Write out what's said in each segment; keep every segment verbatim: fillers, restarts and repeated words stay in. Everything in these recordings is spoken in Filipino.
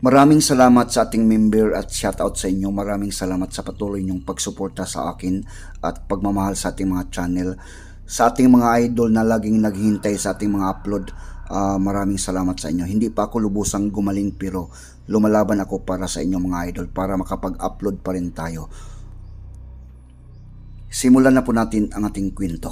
Maraming salamat sa ating member at shoutout sa inyo. Maraming salamat sa patuloy niyong pagsuporta sa akin at pagmamahal sa ating mga channel. Sa ating mga idol na laging naghihintay sa ating mga upload, uh, maraming salamat sa inyo. Hindi pa ako lubusang gumaling pero lumalaban ako para sa inyo mga idol para makapag-upload pa rin tayo. Simulan na po natin ang ating kwento.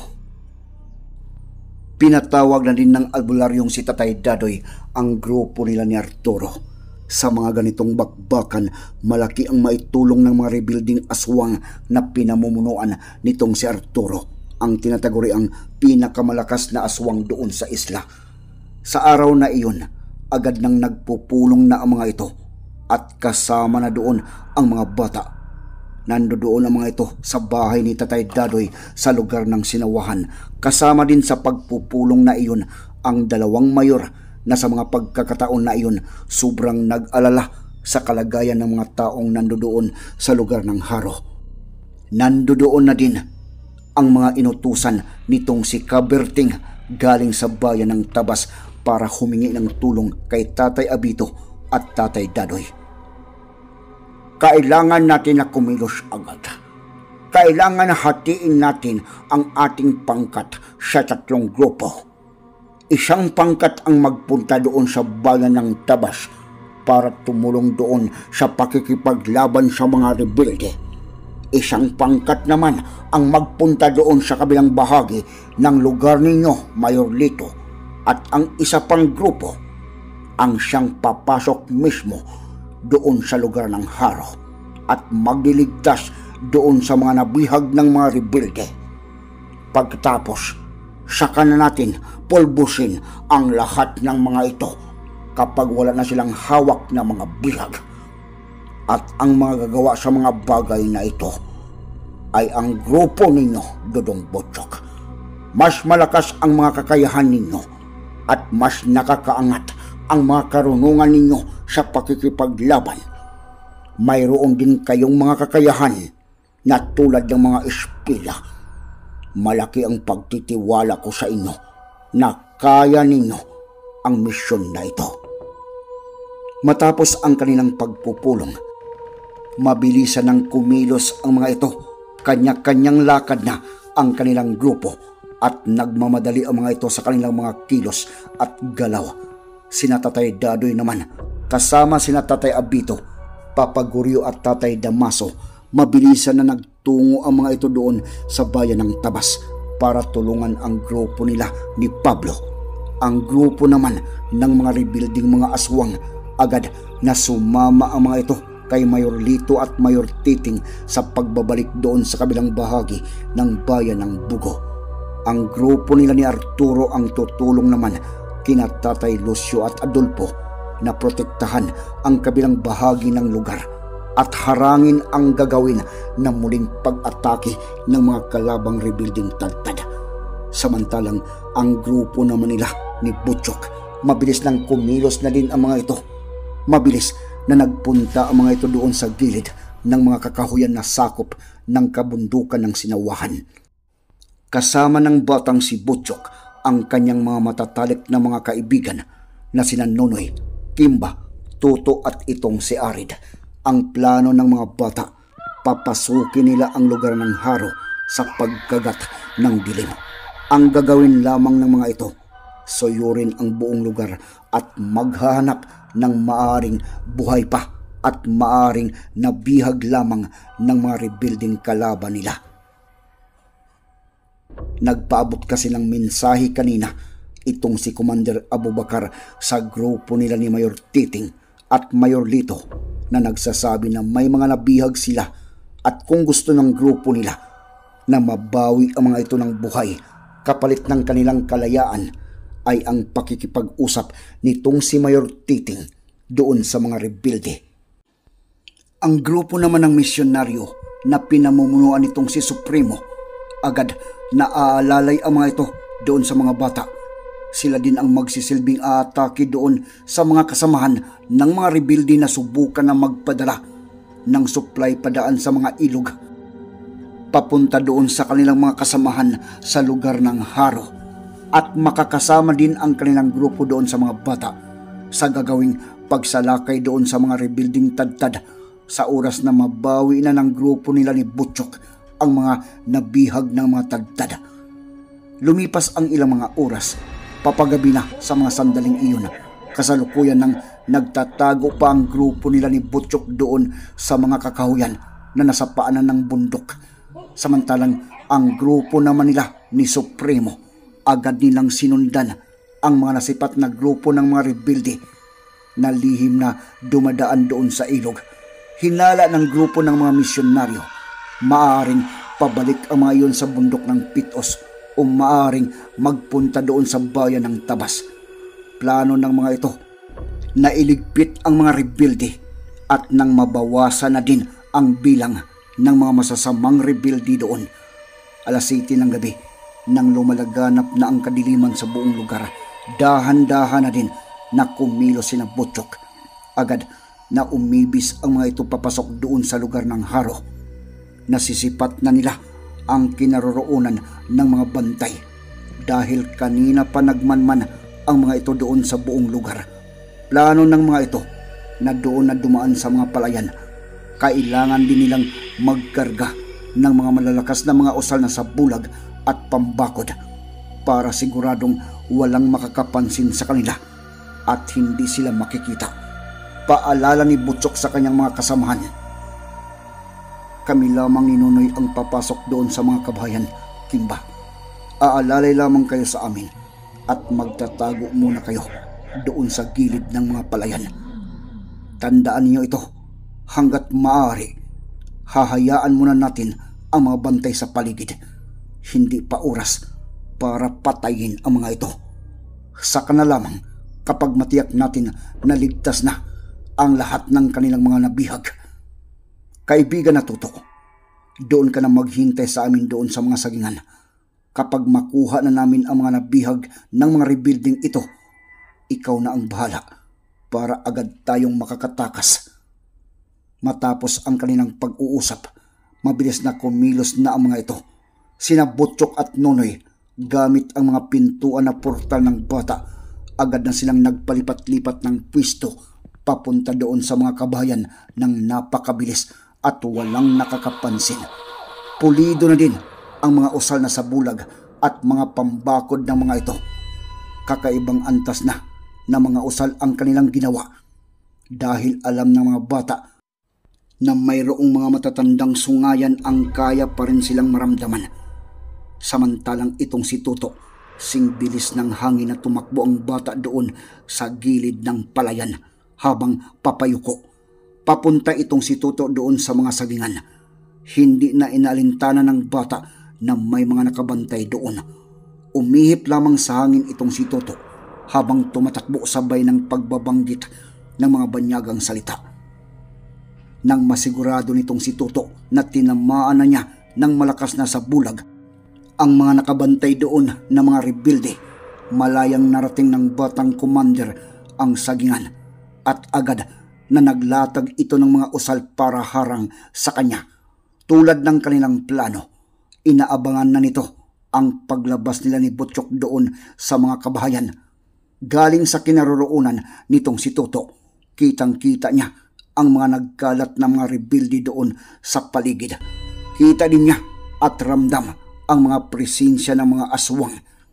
Pinatawag na din ng albularyong si Tatay Dadoy ang grupo nila ni Arturo. Sa mga ganitong bakbakan, malaki ang maitulong ng mga rebuilding aswang na pinamumunuan nitong si Arturo, ang tinataguri ang pinakamalakas na aswang doon sa isla. Sa araw na iyon, agad nang nagpupulong na ang mga ito at kasama na doon ang mga bata. Nandoon ang mga ito sa bahay ni Tatay Dadoy sa lugar ng sinawahan. Kasama din sa pagpupulong na iyon ang dalawang mayor na sa mga pagkakataon na iyon sobrang nag-alala sa kalagayan ng mga taong nandoon sa lugar ng Haro. Nandoon na din ang mga inutusan nitong si Kaberting galing sa bayan ng Tabas para humingi ng tulong kay Tatay Abito at Tatay Dadoy. Kailangan natin na kumilos agad. Kailangan hatiin natin ang ating pangkat sa tatlong grupo. Isang pangkat ang magpunta doon sa bayan ng Tabas para tumulong doon sa pakikipaglaban sa mga rebelde. Isang pangkat naman ang magpunta doon sa kabilang bahagi ng lugar ninyo, Mayor Lito. At ang isa pang grupo ang siyang papasok mismo doon sa lugar ng Haro at magliligtas doon sa mga nabihag ng mga rebelde. Pagkatapos, saka na natin pulbusin ang lahat ng mga ito kapag wala na silang hawak na mga bihag. At ang mga gagawa sa mga bagay na ito ay ang grupo ninyo, Dodong Butchok. Mas malakas ang mga kakayahan ninyo at mas nakakaangat ang mga karunungan ninyo sa pakikipaglaban. Mayroon din kayong mga kakayahan na tulad ng mga espila. Malaki ang pagtitiwala ko sa inyo na kaya ninyo ang misyon na ito. Matapos ang kanilang pagpupulong, mabilisan ng kumilos ang mga ito. Kanya-kanyang lakad na ang kanilang grupo at nagmamadali ang mga ito sa kanilang mga kilos at galaw. Sina Tatay Dadoy naman, kasama sina Tatay Abito, Papa Guryo at Tatay Damaso, mabilisan na nagtungo ang mga ito doon sa bayan ng Tabas para tulungan ang grupo nila ni Pablo. Ang grupo naman ng mga rebuilding mga aswang, agad na sumama ang mga ito kay Mayor Lito at Mayor Titing sa pagbabalik doon sa kabilang bahagi ng bayan ng Bugo. Ang grupo nila ni Arturo ang tutulong naman kina Tatay Lucio at Adolfo na protektahan ang kabilang bahagi ng lugar at harangin ang gagawin na muling pag-atake ng mga kalabang rebuilding Tadtad. Samantalang ang grupo naman nila ni Butchok, mabilis nang kumilos na din ang mga ito. Mabilis na nagpunta ang mga ito doon sa gilid ng mga kakahuyan na sakop ng kabundukan ng sinawahan. Kasama ng batang si Butchok ang kanyang mga matatalik na mga kaibigan na sina Nonoy, Kimba, Tuto at itong si Arid. Ang plano ng mga bata, papasukin nila ang lugar ng Haro sa pagkagat ng dilim. Ang gagawin lamang ng mga ito, soyurin ang buong lugar at maghahanap ng maaring buhay pa at maaring nabihag lamang ng mga rebuilding kalaban nila. Nagpaabot kasi ng mensahe kanina itong si Commander Abubakar sa grupo nila ni Mayor Titing at Mayor Lito na nagsasabi na may mga nabihag sila at kung gusto ng grupo nila na mabawi ang mga ito ng buhay kapalit ng kanilang kalayaan ay ang pakikipag-usap nitong si Mayor Titing doon sa mga rebelde. Ang grupo naman ng misyonaryo na pinamumunuan nitong si Supremo, agad na aalalay ang mga ito doon sa mga bata. Sila din ang magsisilbing aatake doon sa mga kasamahan ng mga rebelde na subukan na magpadala ng supply padaan sa mga ilog papunta doon sa kanilang mga kasamahan sa lugar ng Haro, at makakasama din ang kanilang grupo doon sa mga bata sa gagawing pagsalakay doon sa mga rebuilding tadtad sa oras na mabawi na ng grupo nila ni Butchok ang mga nabihag ng mga tadtad. Lumipas ang ilang mga oras, papagabi na sa mga sandaling iyon. Kasalukuyan nang nagtatago pa ang grupo nila ni Butchok doon sa mga kakahuyan na nasa paanan ng bundok. Samantalang ang grupo naman nila ni Supremo, agad nilang sinundan ang mga nasipat na grupo ng mga rebelde na lihim na dumadaan doon sa ilog. Hinala ng grupo ng mga misyonaryo, maaaring pabalik ang mga iyon sa bundok ng Pitos o maaaring magpunta doon sa bayan ng Tabas. Plano ng mga ito na iligpit ang mga rebelde at nang mabawasan na din ang bilang ng mga masasamang rebelde doon. Alas siyete ng gabi, nang lumalaganap na ang kadiliman sa buong lugar, dahan-dahan na din na kumilos sina Butchok. Agad na umibis ang mga ito papasok doon sa lugar ng Haro. Nasisipat na nila ang kinaroroonan ng mga bantay dahil kanina pa nagmanman ang mga ito doon sa buong lugar. Plano ng mga ito na doon na dumaan sa mga palayan, kailangan din nilang magkarga ng mga malalakas na mga usal na sabulag at pambakod para siguradong walang makakapansin sa kanila at hindi sila makikita. Paalala ni Butchok sa kanyang mga kasamahan, kami lamang ni Nonoy ang papasok doon sa mga kabahayan, Kimba. Aalalay lamang kayo sa amin at magtatago muna kayo doon sa gilid ng mga palayan. Tandaan niyo ito, hanggat maaari, hahayaan muna natin ang mga bantay sa paligid. Hindi pa oras para patayin ang mga ito. Saka na lamang kapag matiyak natin na ligtas na ang lahat ng kanilang mga nabihag. Kaibigan na Tuto, doon ka na maghintay sa amin doon sa mga sagingan. Kapag makuha na namin ang mga nabihag ng mga rebuilding ito, ikaw na ang bahala para agad tayong makakatakas. Matapos ang kanilang pag-uusap, mabilis na kumilos na ang mga ito. Sina Butchok at Nonoy, gamit ang mga pintuan na portal ng bata, agad na silang nagpalipat-lipat ng pwisto papunta doon sa mga kabahayan ng napakabilis at walang nakakapansin. Pulido na din ang mga usal na sabulag at mga pambakod ng mga ito. Kakaibang antas na na mga usal ang kanilang ginawa dahil alam ng mga bata na mayroong mga matatandang sungayan ang kaya pa rin silang maramdaman. Samantalang itong si Tuto, sing bilis ng hangin na tumakbo ang bata doon sa gilid ng palayan habang papayuko. Papunta itong si Tuto doon sa mga sagingan. Hindi na inalintana ng bata na may mga nakabantay doon. Umihip lamang sa hangin itong si Tuto habang tumatakbo sabay ng pagbabanggit ng mga banyagang salita. Nang masigurado nitong si Tuto na tinamaan na niya ng malakas na sabulag ang mga nakabantay doon na mga rebelde, malayang narating ng batang commander ang sagingan at agad na naglatag ito ng mga usal para harang sa kanya. Tulad ng kanilang plano, inaabangan na nito ang paglabas nila ni Butchok doon sa mga kabahayan. Galing sa kinaroroonan nitong si Tuto, kitang-kita niya ang mga nagkalat na mga rebelde doon sa paligid. Kita din niya at ramdam ang mga presensya ng mga aswang.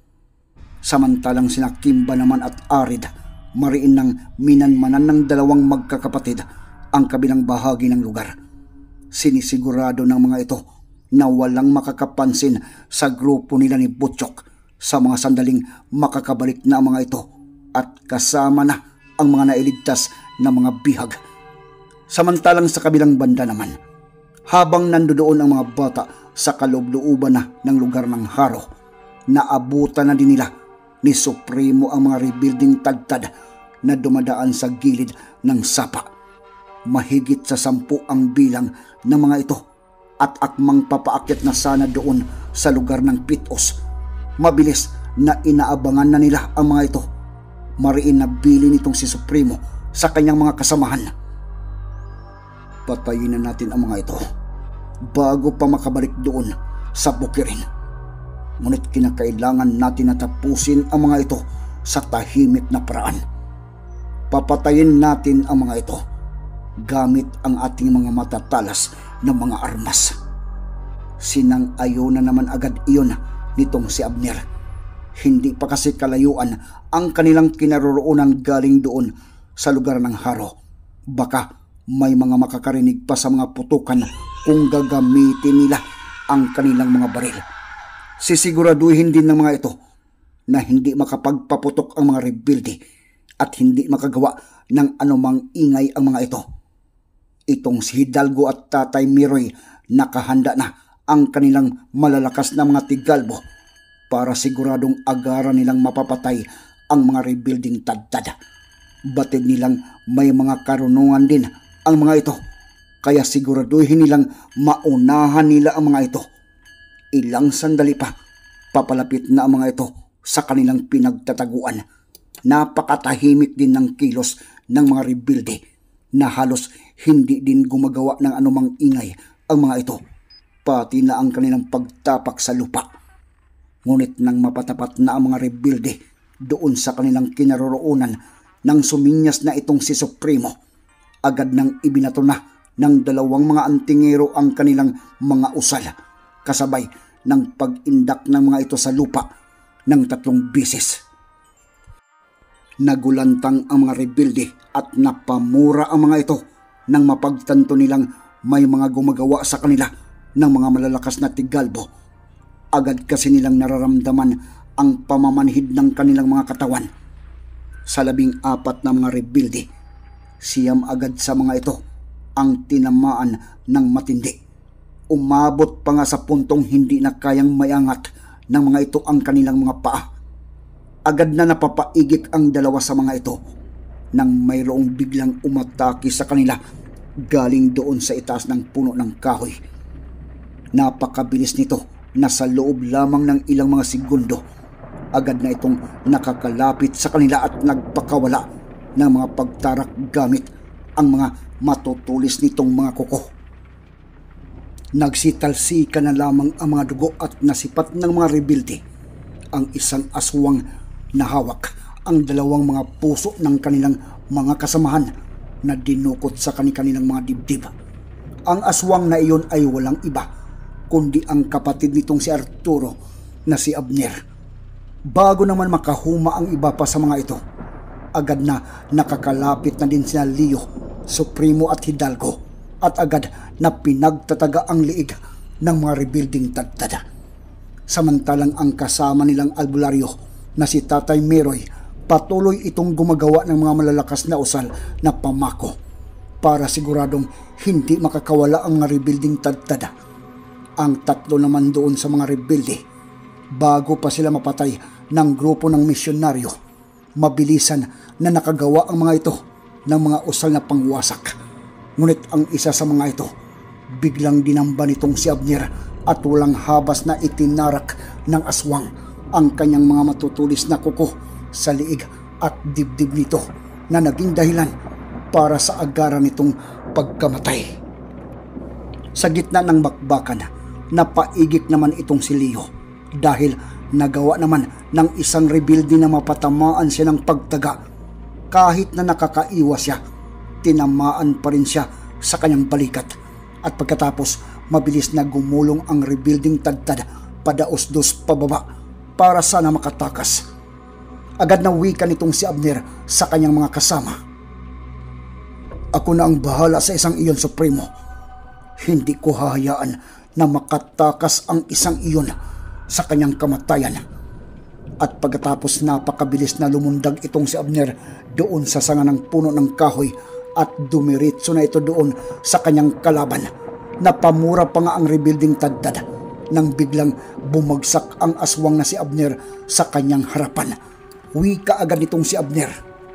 Samantalang sina Kimba naman at Arid, mariin ng minanmanan ng dalawang magkakapatid ang kabilang bahagi ng lugar. Sinisigurado ng mga ito na walang makakapansin sa grupo nila ni Butchok sa mga sandaling makakabalik na ang mga ito at kasama na ang mga nailigtas na mga bihag. Samantalang sa kabilang banda naman, habang nandoon ang mga bata sa kaloob-looban na ng lugar ng Haro, naabutan na din nila ni Supremo ang mga rebuilding tadtad na dumadaan sa gilid ng sapa. Mahigit sa sampu ang bilang ng mga ito at akmang papaakyat na sana doon sa lugar ng Pitos. Mabilis na inaabangan na nila ang mga ito. Mariin na bili nitong si Supremo sa kanyang mga kasamahan. Patayin na natin ang mga ito bago pa makabalik doon sa bukirin. Ngunit kinakailangan natin na tapusin ang mga ito sa tahimik na paraan. Papatayin natin ang mga ito gamit ang ating mga matatalas na mga armas. Sinang-ayo na naman agad iyon nitong si Abner. Hindi pa kasi kalayuan ang kanilang kinaroroonan galing doon sa lugar ng Haro. Baka may mga makakarinig pa sa mga putukan kung gagamitin nila ang kanilang mga baril. Sisiguraduhin din ng mga ito na hindi makapagpaputok ang mga rebelde at hindi makagawa ng anumang ingay ang mga ito. Itong si Hidalgo at Tatay Miroy, nakahanda na ang kanilang malalakas na mga tigalbo para siguradong agaran nilang mapapatay ang mga rebuilding tadtad. Batid nilang may mga karunungan din ang mga ito, kaya siguraduhin nilang maunahan nila ang mga ito. Ilang sandali pa, papalapit na ang mga ito sa kanilang pinagtataguan. Napakatahimik din ng kilos ng mga rebelde na halos hindi din gumagawa ng anumang ingay ang mga ito, pati na ang kanilang pagtapak sa lupa. Ngunit nang mapatapat na ang mga rebelde doon sa kanilang kinaroroonan, nang suminyas na itong si Supremo, agad nang ibinato na ng dalawang mga antingero ang kanilang mga usal, kasabay ng pag-indak ng mga ito sa lupa ng tatlong bisis. Nagulantang ang mga rebelde at napamura ang mga ito nang mapagtanto nilang may mga gumagawa sa kanila ng mga malalakas na tigalbo. Agad kasi nilang nararamdaman ang pamamanhid ng kanilang mga katawan. Sa labing apat na mga rebelde, siyam agad sa mga ito ang tinamaan ng matindi. Umabot pa nga sa puntong hindi na kayang mayangat ng mga ito ang kanilang mga paa. Agad na napapaigik ang dalawa sa mga ito nang mayroong biglang umatake sa kanila galing doon sa itaas ng puno ng kahoy. Napakabilis nito na sa loob lamang ng ilang mga segundo, agad na itong nakakalapit sa kanila at nagpakawala ng mga pagtarak gamit ang mga matutulis nitong mga kuko. Nagsitalsika na lamang ang mga dugo at nasipat ng mga rebelde ang isang aswang na hawak ang dalawang mga puso ng kanilang mga kasamahan na dinukot sa kanilang mga dibdib. Ang aswang na iyon ay walang iba kundi ang kapatid nitong si Arturo na si Abner. Bago naman makahuma ang iba pa sa mga ito, agad na nakakalapit na din sina Leo, Supremo at Hidalgo, at agad na pinagtataga ang liig ng mga rebuilding tadtada. Samantalang ang kasama nilang albularyo na si Tatay Miroy, patuloy itong gumagawa ng mga malalakas na usal na pamako para siguradong hindi makakawala ang mga rebuilding tadtada. Ang tatlo naman doon sa mga rebelde, bago pa sila mapatay ng grupo ng misyonaryo, mabilisan na nakagawa ang mga ito ng mga usal na pangwasak. Ngunit ang isa sa mga ito, biglang dinamba nitong si Abner at walang habas na itinarak ng aswang ang kanyang mga matutulis na kuko sa liig at dibdib nito na naging dahilan para sa agaran nitong pagkamatay. Sa gitna ng bakbakan, napaigik naman itong si Leo dahil nagawa naman ng isang rebelde na mapatamaan siya ng pagtaga. Kahit na nakakaiwas siya, tinamaan pa rin siya sa kanyang balikat at pagkatapos mabilis na gumulong ang rebuilding tadtad padaos-dos pababa para sana makatakas. Agad na wika nitong si Abner sa kanyang mga kasama. Ako na ang bahala sa isang iyon, Supremo. Hindi ko hahayaan na makatakas ang isang iyon sa kanyang kamatayan. At pagkatapos napakabilis na lumundag itong si Abner doon sa sanga ng puno ng kahoy at dumiritso na ito doon sa kanyang kalaban. Napamura pa nga ang rebuilding tadtad nang biglang bumagsak ang aswang na si Abner sa kanyang harapan. Wika agad nitong si Abner,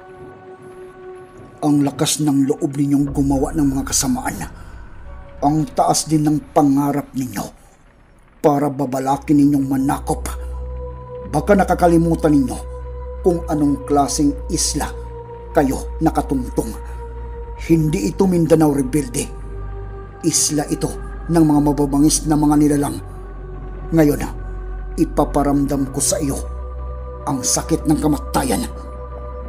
"Ang lakas ng loob ninyong gumawa ng mga kasamaan. Ang taas din ng pangarap ninyo para babalakin ninyong manakop. Baka nakakalimutan ninyo kung anong klaseng isla kayo nakatungtong. Hindi ito Mindanao Rebelde. Isla ito ng mga mababangis na mga nilalang. Ngayon, ipaparamdam ko sa iyo ang sakit ng kamatayan."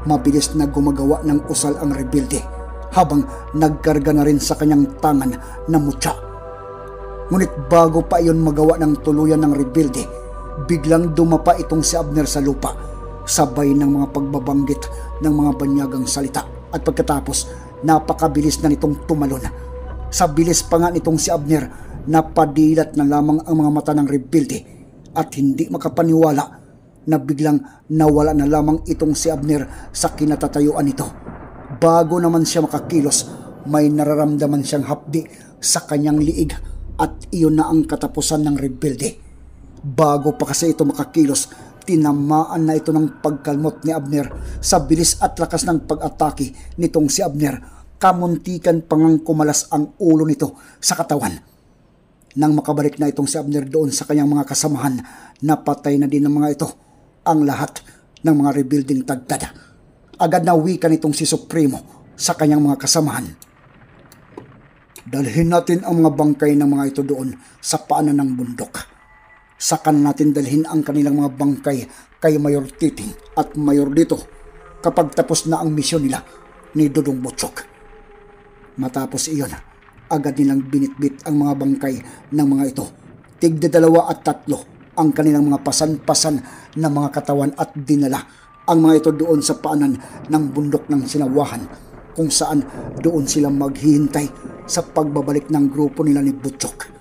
Mabilis na gumagawa ng usal ang rebelde habang nagkarga na rin sa kanyang tangan na mutya. Ngunit bago pa iyon magawa ng tuluyan ng rebelde, biglang dumapa itong si Abner sa lupa, sabay ng mga pagbabanggit ng mga banyagang salita, at pagkatapos napakabilis na nitong tumalon. Sa bilis pa nga nitong si Abner, napadilat na lamang ang mga mata ng rebelde at hindi makapaniwala na biglang nawala na lamang itong si Abner sa kinatatayuan nito. Bago naman siya makakilos, may nararamdaman siyang hapdi sa kanyang liig at iyon na ang katapusan ng rebelde. Bago pa kasi ito makakilos, tinamaan na ito ng pagkalmot ni Abner. Sa bilis at lakas ng pag-atake nitong si Abner, kamuntikan pangang kumalas ang ulo nito sa katawan. Nang makabalik na itong si Abner doon sa kanyang mga kasamahan, napatay na din ng mga ito ang lahat ng mga rebuilding tagtad. Agad na wika nitong si Supremo sa kanyang mga kasamahan. Dalhin natin ang mga bangkay ng mga ito doon sa paanan ng bundok. Saka natin dalhin ang kanilang mga bangkay kay Mayor Titing at Mayor Dito kapag tapos na ang misyon nila ni Dudong Butchok. Matapos iyon, agad nilang binitbit ang mga bangkay ng mga ito. Tigda dalawa at tatlo ang kanilang mga pasan-pasan na mga katawan at dinala ang mga ito doon sa paanan ng bundok ng Sinawahan, kung saan doon sila maghihintay sa pagbabalik ng grupo nila ni Butchok.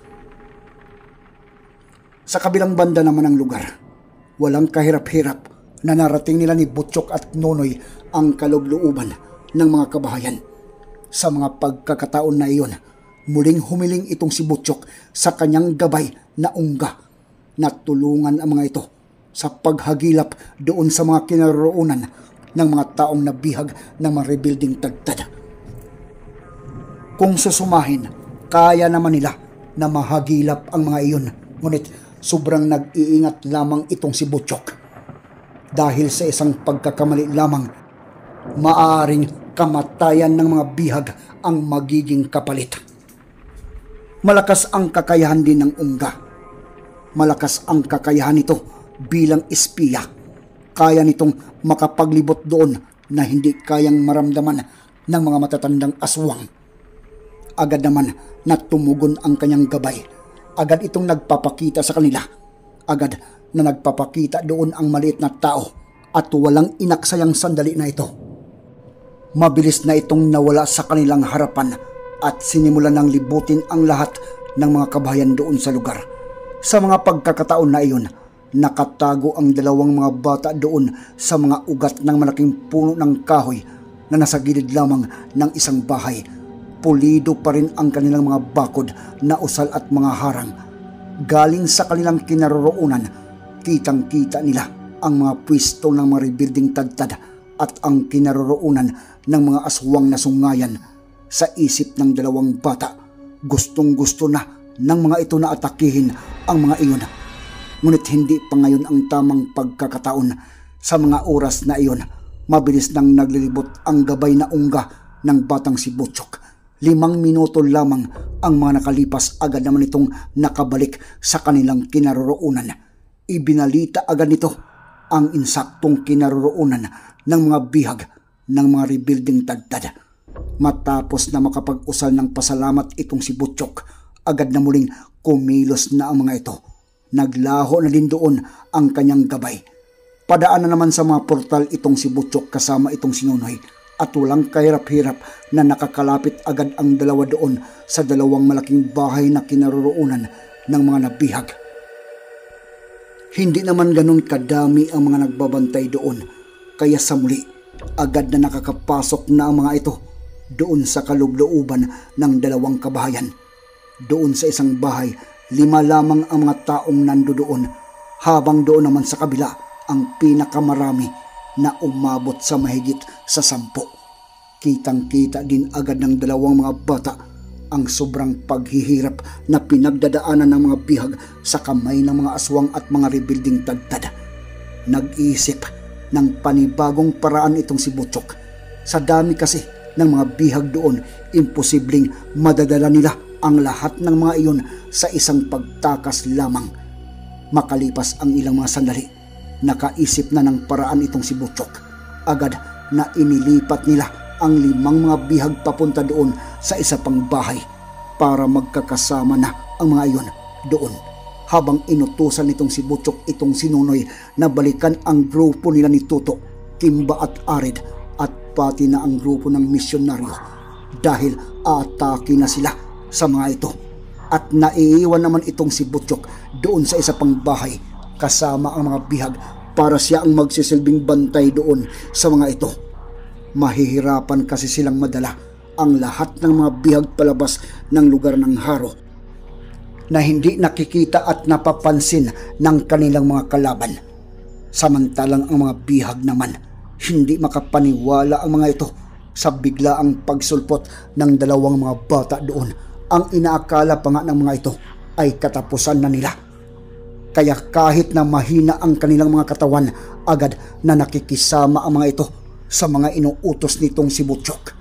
Sa kabilang banda naman ng lugar, walang kahirap-hirap na narating nila ni Butchok at Nonoy ang kaloob-looban ng mga kabahayan. Sa mga pagkakataon na iyon, muling humiling itong si Butchok sa kanyang gabay na ungga na tulungan ang mga ito sa paghagilap doon sa mga kinaroroonan ng mga taong nabihag ng mga rebuilding tagtad. Kung susumahin, kaya naman nila na mahagilap ang mga iyon, ngunit sobrang nag-iingat lamang itong si Butchok. Dahil sa isang pagkakamali lamang, maaaring kamatayan ng mga bihag ang magiging kapalit. Malakas ang kakayahan din ng ungga. Malakas ang kakayahan nito bilang espiya. Kaya nitong makapaglibot doon na hindi kayang maramdaman ng mga matatandang aswang. Agad naman na tumugon ang kanyang gabay. Agad itong nagpapakita sa kanila. Agad na nagpapakita doon ang maliit na tao at walang inaksayang sandali na ito. Mabilis na itong nawala sa kanilang harapan at sinimulan ng libutin ang lahat ng mga kabahayan doon sa lugar. Sa mga pagkakataon na iyon, nakatago ang dalawang mga bata doon sa mga ugat ng malaking puno ng kahoy na nasa gilid lamang ng isang bahay. Pulido pa rin ang kanilang mga bakod na usal at mga harang. Galing sa kanilang kinaroroonan, kitang-kita nila ang mga pwesto ng mga rebuilding tagtad at ang kinaroroonan ng mga aswang na sungayan. Sa isip ng dalawang bata, gustong-gusto na ng mga ito na atakihin ang mga iyon. Ngunit hindi pa ngayon ang tamang pagkakataon. Sa mga oras na iyon, mabilis nang naglilibot ang gabay na ungga ng batang si Butchok. Limang minuto lamang ang mga nakalipas, agad naman itong nakabalik sa kanilang kinaroroonan. Ibinalita agad nito ang insaktong kinaroroonan ng mga bihag ng mga rebuilding tagtad. Matapos na makapag-usal ng pasalamat itong si Butchok, agad na muling kumilos na ang mga ito. Naglaho na din doon ang kanyang gabay. Padaan na naman sa mga portal itong si Butchok kasama itong si Nonoy, at walang kahirap-hirap na nakakalapit agad ang dalawa doon sa dalawang malaking bahay na kinaroroonan ng mga nabihag. Hindi naman ganun kadami ang mga nagbabantay doon, kaya sa muli, agad na nakakapasok na ang mga ito doon sa kaloob-looban ng dalawang kabahayan. Doon sa isang bahay, lima lamang ang mga taong nandoon, habang doon naman sa kabila ang pinakamarami na umabot sa mahigit sa sampo. Kitang-kita din agad ng dalawang mga bata ang sobrang paghihirap na pinagdadaanan ng mga bihag sa kamay ng mga aswang at mga rebuilding tagtad. Nag-iisip ng panibagong paraan itong si Butchok. Sa dami kasi ng mga bihag doon, imposibleng madadala nila ang lahat ng mga iyon sa isang pagtakas lamang. Makalipas ang ilang mga sandali, nakaisip na ng paraan itong si Butchok. Agad na inilipat nila ang limang mga bihag papunta doon sa isa pang bahay para magkakasama na ang mga iyon doon. Habang inutusan nitong si Butchok itong si Nunoy na balikan ang grupo nila ni Tuto, Kimba at Arid at pati na ang grupo ng misyonaryo dahil aatake na sila sa mga ito. At naiiwan naman itong si Butchok doon sa isa pang bahay kasama ang mga bihag para siya ang magsisilbing bantay doon sa mga ito. Mahihirapan kasi silang madala ang lahat ng mga bihag palabas ng lugar ng Haro na hindi nakikita at napapansin ng kanilang mga kalaban. Samantalang ang mga bihag naman, hindi makapaniwala ang mga ito sa biglaang pagsulpot ng dalawang mga bata doon. Ang inaakala pa nga ng mga ito ay katapusan na nila. Kaya kahit na mahina ang kanilang mga katawan, agad na nakikisama ang mga ito sa mga inuutos nitong si Butchok.